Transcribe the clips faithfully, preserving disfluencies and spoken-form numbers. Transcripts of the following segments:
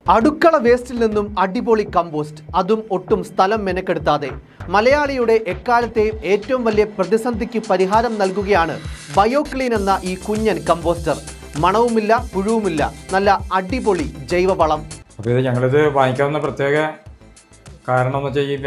അടുക്കള വേസ്റ്റിൽ നിന്നും അടിപൊളി കമ്പോസ്റ്റ്, അതും ഒട്ടും സ്ഥലം മെനക്കെടുത്താതെ. മലയാളിയുടെ എക്കാലത്തെയും ഏറ്റവും വലിയ പ്രതിസന്ധിക്ക് പരിഹാരം നൽകുകയാണ് ബയോക്ലീൻ എന്ന ഈ കുഞ്ഞൻ കമ്പോസ്റ്റർ. മണവുമില്ല, പുഴുവുമില്ല, നല്ല അടിപൊളി ജൈവവളം. അപ്പോൾ ഇത് ഞങ്ങളിത് വാങ്ങിക്കാവുന്ന പ്രത്യേക കാരണം എന്ന് വെച്ചാൽ ഈ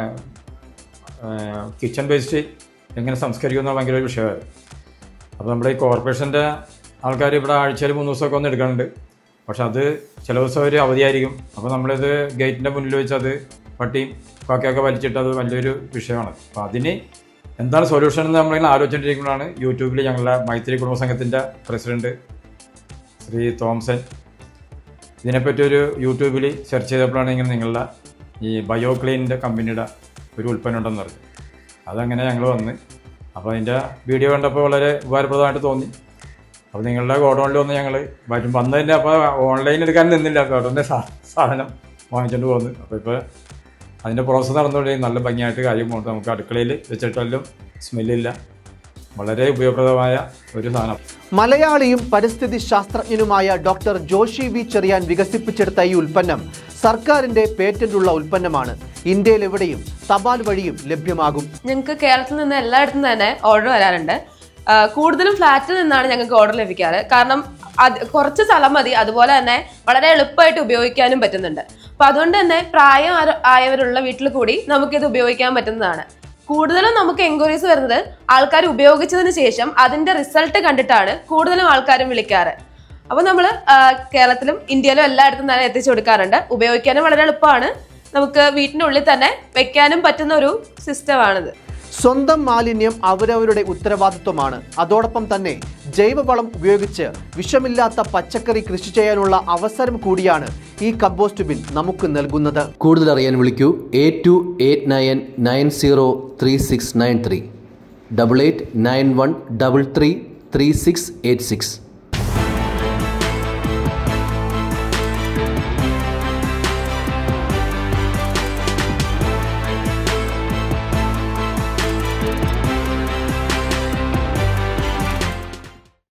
കിച്ചൺ വേസ്റ്റ് എങ്ങനെ സംസ്കരിക്കുന്ന ഭയങ്കര ഒരു വിഷയമാണ്. അപ്പോൾ നമ്മുടെ ഈ കോർപ്പറേഷൻ്റെ ആൾക്കാർ ഇവിടെ ആഴ്ചയിൽ മൂന്ന് ദിവസമൊക്കെ ഒന്ന് എടുക്കാറുണ്ട്. പക്ഷെ അത് ചില ദിവസം ഒരു അവധിയായിരിക്കും. അപ്പോൾ നമ്മളിത് ഗേറ്റിൻ്റെ മുന്നിൽ വെച്ച് അത് പട്ടിയും കാക്കയൊക്കെ വലിച്ചിട്ട് അത് വലിയൊരു വിഷയമാണ്. അപ്പോൾ അതിന് എന്താണ് സൊല്യൂഷൻ എന്ന് നമ്മളിങ്ങനെ ആലോചിച്ചിട്ടിരിക്കുമ്പോഴാണ് യൂട്യൂബിൽ ഞങ്ങളുടെ മൈത്രി കുടുംബ സംഘത്തിൻ്റെ പ്രസിഡൻറ്റ് ശ്രീ തോംസൺ ഇതിനെപ്പറ്റി ഒരു യൂട്യൂബിൽ സെർച്ച് ചെയ്തപ്പോഴാണ് ഇങ്ങനെ നിങ്ങളുടെ ഈ ബയോക്ലീനിൻ്റെ കമ്പനിയുടെ ഒരു ഉൽപ്പന്നം ഉണ്ടെന്ന് പറഞ്ഞു. അതങ്ങനെ ഞങ്ങൾ വന്ന് അപ്പോൾ അതിൻ്റെ വീഡിയോ കണ്ടപ്പോൾ വളരെ ഉപകാരപ്രദമായിട്ട് തോന്നി. അപ്പോൾ നിങ്ങളുടെ ഗോഡൗണിൽ വന്ന് ഞങ്ങൾ വരും വന്നതിൻ്റെ അപ്പോൾ ഓൺലൈൻ എടുക്കാൻ നിന്നില്ല, ഗോഡൗണിൻ്റെ സാധനം വാങ്ങിച്ചുകൊണ്ട് പോകുന്നു. അപ്പോൾ ഇപ്പോൾ അതിൻ്റെ പ്രോസസ്സ് നടന്നുകൊണ്ടിരിക്കും. നല്ല ഭംഗിയായിട്ട് കാര്യം പോകുന്നത്. നമുക്ക് അടുക്കളയിൽ വെച്ചിട്ടെല്ലാം സ്മെല്ലില്ല. വളരെ ഉപയോഗപ്രദമായ ഒരു സാധനം. മലയാളിയും പരിസ്ഥിതി ശാസ്ത്രജ്ഞനുമായ ഡോക്ടർ ജോഷി വി ചെറിയാൻ വികസിപ്പിച്ചെടുത്ത ഈ ഉൽപ്പന്നം സർക്കാരിന്റെ പേറ്റന്റ് ഉള്ള ഉൽപ്പന്നമാണ്. ഇന്ത്യയിൽ എവിടെയും തപാൽ വഴിയും ലഭ്യമാകും. ഞങ്ങൾക്ക് കേരളത്തിൽ നിന്ന് എല്ലായിടത്തും തന്നെ ഓർഡർ വരാറുണ്ട്. കൂടുതലും ഫ്ലാറ്റിൽ നിന്നാണ് ഞങ്ങൾക്ക് ഓർഡർ ലഭിക്കാറ്. കാരണം അത് കുറച്ച് സ്ഥലം മതി, അതുപോലെ തന്നെ വളരെ എളുപ്പമായിട്ട് ഉപയോഗിക്കാനും പറ്റുന്നുണ്ട്. അപ്പൊ അതുകൊണ്ട് തന്നെ പ്രായം ആയവരുള്ള വീട്ടിൽ കൂടി നമുക്കിത് ഉപയോഗിക്കാൻ പറ്റുന്നതാണ്. കൂടുതലും നമുക്ക് എൻക്വയറീസ് വരുന്നത് ആൾക്കാർ ഉപയോഗിച്ചതിന് ശേഷം അതിന്റെ റിസൾട്ട് കണ്ടിട്ടാണ് കൂടുതലും ആൾക്കാരും വിളിക്കാറ്. അപ്പൊ നമ്മൾ കേരളത്തിലും ഇന്ത്യയിലും എല്ലായിടത്തും തന്നെ എത്തിച്ചു കൊടുക്കാറുണ്ട്. ഉപയോഗിക്കാനും വളരെ എളുപ്പമാണ്. നമുക്ക് വീട്ടിനുള്ളിൽ തന്നെ വെക്കാനും പറ്റുന്ന ഒരു സിസ്റ്റമാണിത്. സ്വന്തം മാലിന്യം അവരവരുടെ ഉത്തരവാദിത്വമാണ്. അതോടൊപ്പം തന്നെ ജൈവവളം ഉപയോഗിച്ച് വിഷമില്ലാത്ത പച്ചക്കറി കൃഷി ചെയ്യാനുള്ള അവസരം കൂടിയാണ് ഈ കമ്പോസ്റ്റ് ബിൻ നമുക്ക് നൽകുന്നത്. കൂടുതൽ അറിയാൻ വിളിക്കൂ eight two eight nine nine zero three six nine three double eight nine one double three three six eight six.